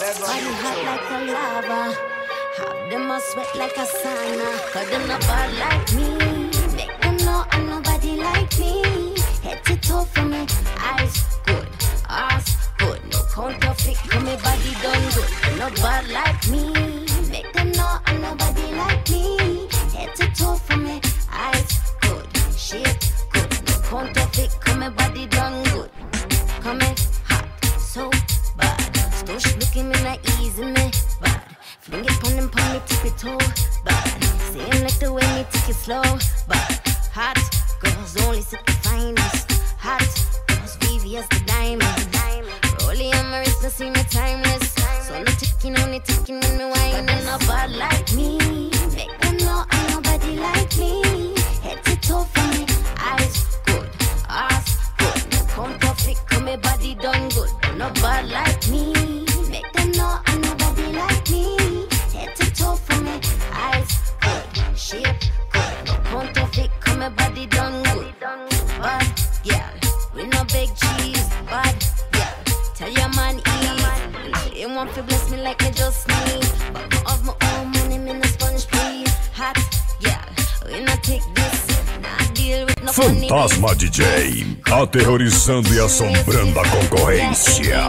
Body hot like a lava. Have them a sweat like a sauna. Cause them not bad like me. Make them know I'm nobody like me. Head to toe for me. Eyes good, ass good. No counterfeit, cause my body done good. Them not bad like me. Make them know I'm nobody like me. Head to toe for me. Eyes good, shape good. No counterfeit, cause my body done good. Coming hot, so bad. Stush looking me not easy me bad. Fling it pon them pon me tip it toe bad. Saying like the way me take it slow bad. Hot girls only sit the finest. Hot girls VVS the diamond. Rolling on my wrist to see me timeless. So no ticking on it ticking when me wine. But they're not bad like me. Make them know I'm nobody like me. Head to toe for me. Eyes good, ass good. No counterfeit, cause my body done good. They're not bad like me. Make them know I'm nobody like me. Head to toe for me. Eyes good, shape good. No counterfeit, cause my body done good. Bad, yeah, we no big cheese. Bad, yeah, tell your man eat. They want to bless me like me just need. But I have my own money, me no sponge please. Hot, yeah, we no take this. Not deal with no funny. Fantasma DJ, aterrorizando e assombrando a concorrência.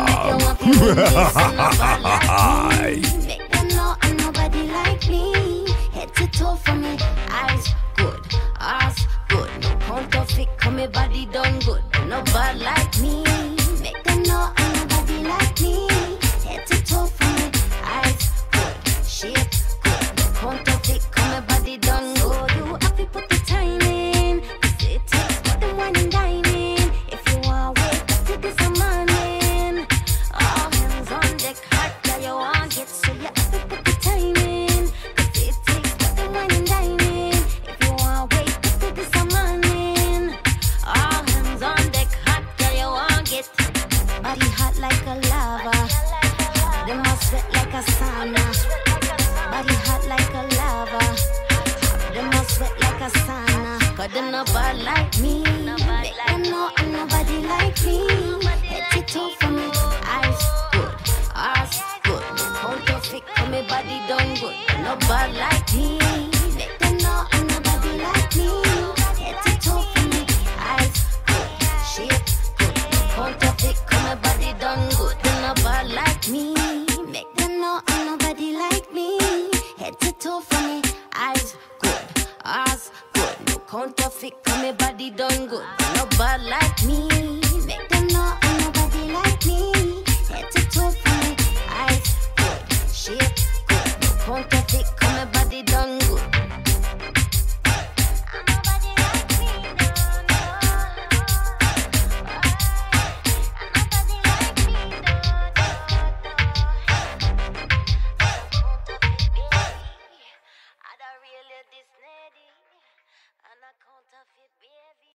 Make them know I'm nobody like me. Head to toe for me. Eyes good, ass good. No counterfeit, cause my body done good. No bad like me. Make them know I'm nobody like me. Head to toe for me. Eyes good, shape good. No counterfeit, cause my body done good. You have to put the time in. Cause it takes more than wine and dining. If you want wake up to this morning. All hands on deck, hot girl you want get. So you have to put the time in. Cause it takes more than wine and dining. If you want wake up to this morning. All hands on deck, hot girl you want get. Body hot like a lava. Them a sweat like a sauna. Body hot like a lava. Them a sweat like a sauna. Cause them not bad like me. Make them know I'm nobody like me. Head to toe for me. Eyes good, ass good. No counterfeit, cause my body done good. Them not bad like me.